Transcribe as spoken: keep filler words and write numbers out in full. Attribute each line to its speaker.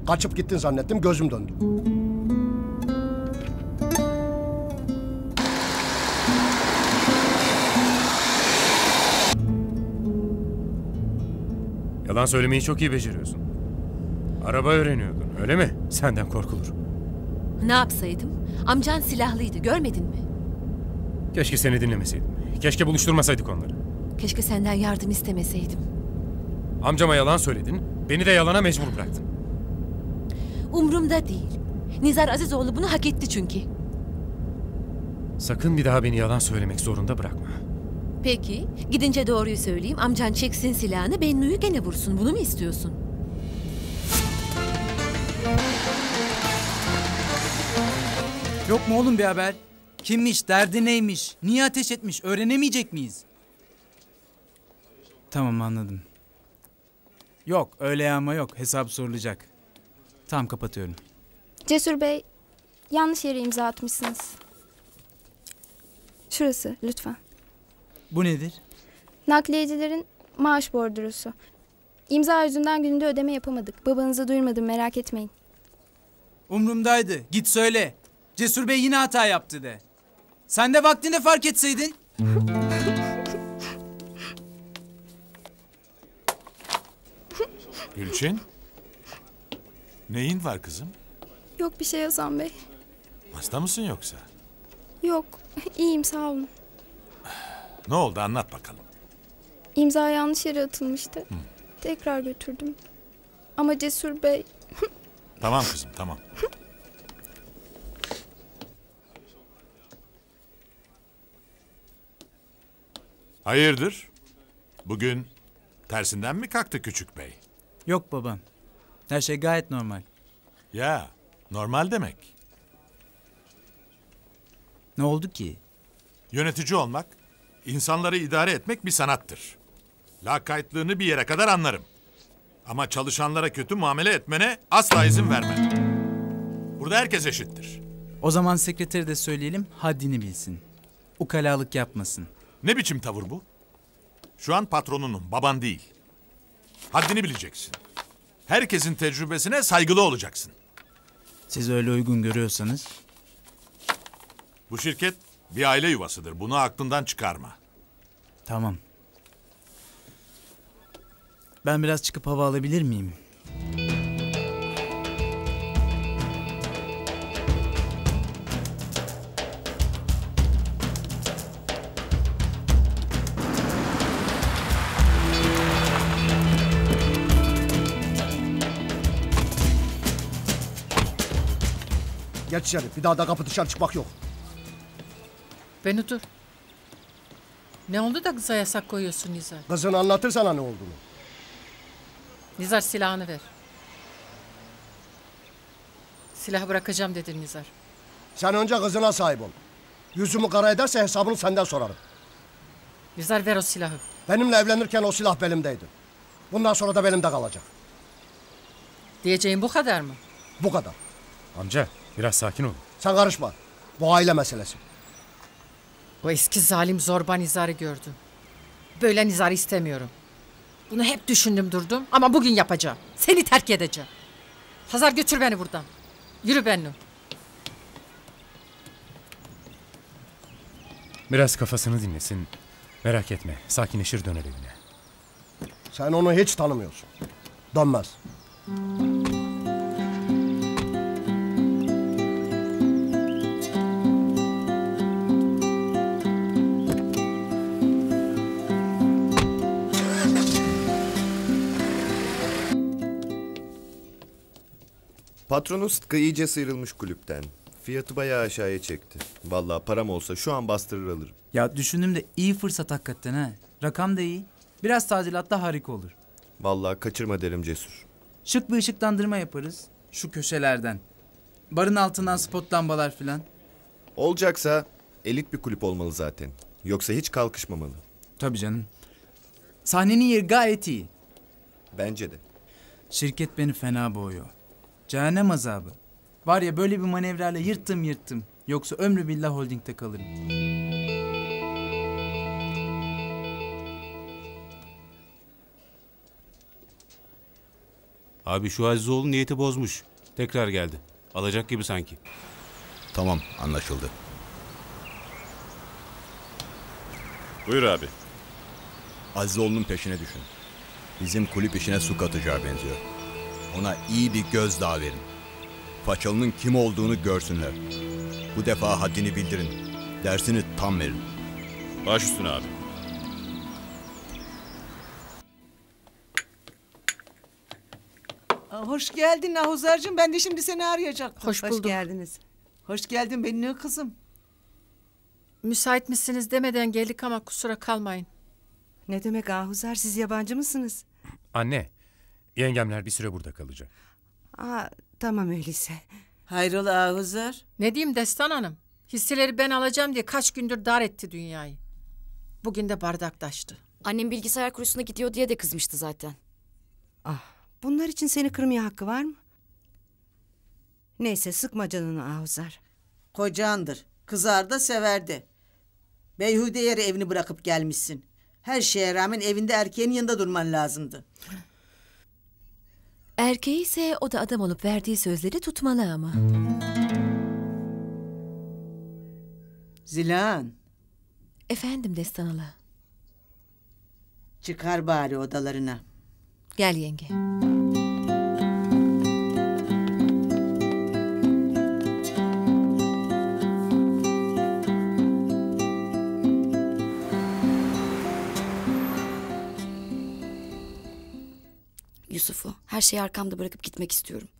Speaker 1: Kaçıp gittin zannettim, gözüm döndü.
Speaker 2: Yalan söylemeyi çok iyi beceriyorsun. Araba öğreniyordun, öyle mi? Senden korkulur.
Speaker 3: Ne yapsaydım? Amcan silahlıydı, görmedin mi?
Speaker 2: Keşke seni dinlemeseydim. Keşke buluşturmasaydık onları.
Speaker 3: Keşke senden yardım istemeseydim.
Speaker 2: Amcama yalan söyledin, beni de yalana mecbur bıraktın.
Speaker 3: Umrumda değil. Nizar Azizoğlu bunu hak etti çünkü.
Speaker 2: Sakın bir daha beni yalan söylemek zorunda bırakma.
Speaker 3: Peki, gidince doğruyu söyleyeyim. Amcan çeksin silahını, Bennu'yu gene vursun. Bunu mu istiyorsun?
Speaker 4: Yok mu oğlum bir haber? Kimmiş, derdi neymiş, niye ateş etmiş öğrenemeyecek miyiz? Tamam anladım. Yok öyle yağma yok, hesap sorulacak. Tamam kapatıyorum.
Speaker 5: Cesur Bey, yanlış yere imza atmışsınız. Şurası lütfen.
Speaker 4: Bu nedir?
Speaker 5: Nakliyecilerin maaş bordrosu. İmza yüzünden gününde ödeme yapamadık. Babanıza duyurmadım, merak etmeyin.
Speaker 4: Umrumdaydı, git söyle. Cesur Bey yine hata yaptı de. Sen de vaktinde fark etseydin.
Speaker 6: Gülçin, neyin var kızım?
Speaker 5: Yok bir şey Hasan Bey.
Speaker 6: Hasta mısın yoksa?
Speaker 5: Yok, iyiyim sağ olun.
Speaker 6: Ne oldu anlat bakalım.
Speaker 5: İmza yanlış yere atılmıştı. Hı. Tekrar götürdüm. Ama Cesur Bey...
Speaker 6: Tamam kızım tamam. Hayırdır? Bugün tersinden mi kalktı küçük bey?
Speaker 4: Yok babam. Her şey gayet normal.
Speaker 6: Ya normal demek.
Speaker 4: Ne oldu ki?
Speaker 6: Yönetici olmak, insanları idare etmek bir sanattır. Lakaytlığını bir yere kadar anlarım. Ama çalışanlara kötü muamele etmene asla izin vermem. Burada herkes eşittir.
Speaker 4: O zaman sekreteri de söyleyelim, haddini bilsin. Ukalalık yapmasın.
Speaker 6: Ne biçim tavır bu? Şu an patronunum, baban değil. Haddini bileceksin. Herkesin tecrübesine saygılı olacaksın.
Speaker 4: Siz öyle uygun görüyorsanız.
Speaker 6: Bu şirket bir aile yuvasıdır. Bunu aklından çıkarma.
Speaker 4: Tamam. Ben biraz çıkıp hava alabilir miyim?
Speaker 1: Geç içeri, bir daha da kapı dışarı çıkmak yok.
Speaker 7: Beni dur. Ne oldu da kıza yasak koyuyorsun Nizar?
Speaker 1: Kızın anlatır sana ne olduğunu.
Speaker 7: Nizar silahını ver. Silahı bırakacağım dedin Nizar.
Speaker 1: Sen önce kızına sahip ol. Yüzümü kara ederse hesabını senden sorarım.
Speaker 7: Nizar ver o silahı.
Speaker 1: Benimle evlenirken o silah belimdeydi. Bundan sonra da belimde kalacak.
Speaker 7: Diyeceğin bu kadar mı?
Speaker 1: Bu kadar.
Speaker 2: Amca biraz sakin ol.
Speaker 1: Sen karışma. Bu aile meselesi.
Speaker 7: O eski zalim zorba Nizar'ı gördüm. Böyle Nizar'ı istemiyorum. Bunu hep düşündüm durdum ama bugün yapacağım. Seni terk edeceğim. Hazar götür beni buradan. Yürü Bennu.
Speaker 2: Biraz kafasını dinlesin. Merak etme, sakinleşir döner evine.
Speaker 1: Sen onu hiç tanımıyorsun. Dönmez.
Speaker 8: Patronu Sıtkı iyice sıyrılmış kulüpten. Fiyatı bayağı aşağıya çekti. Vallahi param olsa şu an bastırır alırım.
Speaker 4: Ya düşündüm de iyi fırsat hakikaten ha. Rakam da iyi. Biraz tadilatla harika olur.
Speaker 8: Vallahi kaçırma derim Cesur.
Speaker 4: Şık bir ışıklandırma yaparız. Şu köşelerden. Barın altından spot lambalar filan.
Speaker 8: Olacaksa elit bir kulüp olmalı zaten. Yoksa hiç kalkışmamalı.
Speaker 4: Tabii canım. Sahnenin yeri gayet iyi.
Speaker 8: Bence de.
Speaker 4: Şirket beni fena boğuyor. Cehennem azabı. Var ya böyle bir manevrayla yırttım yırttım. Yoksa ömrü billah holdingde kalırım.
Speaker 9: Abi şu Azizoğlu niyeti bozmuş. Tekrar geldi. Alacak gibi sanki.
Speaker 10: Tamam, anlaşıldı.
Speaker 11: Buyur abi.
Speaker 10: Azizoğlu'nun peşine düşün. Bizim kulüp işine su katacağı benziyor. Ona iyi bir gözdağı verin. Façalının kim olduğunu görsünler. Bu defa haddini bildirin. Dersini tam verin.
Speaker 11: Baş üstüne abi.
Speaker 12: Aa, hoş geldin Ahuzar'cığım. Ben de şimdi seni arayacaktım.
Speaker 7: Hoş bulduk.
Speaker 12: geldiniz. Hoş geldin benim kızım.
Speaker 7: Müsait misiniz demeden geldik ama kusura kalmayın.
Speaker 12: Ne demek Ahuzar? Siz yabancı mısınız?
Speaker 2: Anne, yengemler bir süre burada kalacak.
Speaker 12: Aa, tamam öyleyse. Hayrola Ahuzar?
Speaker 7: Ne diyeyim Destan Hanım? Hisseleri ben alacağım diye kaç gündür dar etti dünyayı. Bugün de bardaktaştı.
Speaker 13: Annem bilgisayar kursuna gidiyor diye de kızmıştı zaten.
Speaker 12: Ah, bunlar için seni kırmaya hakkı var mı? Neyse sıkma canını Ahuzar.
Speaker 14: Kocandır. Kızar da severdi. Beyhude yere evini bırakıp gelmişsin. Her şeye rağmen evinde erkeğin yanında durman lazımdı.
Speaker 3: Erkeği ise o da adam olup verdiği sözleri tutmalı ama.
Speaker 14: Zilan,
Speaker 3: Efendim Destan Hala.
Speaker 14: çıkar bari odalarına.
Speaker 3: Gel yenge.
Speaker 13: Yusuf'u her şeyi arkamda bırakıp gitmek istiyorum.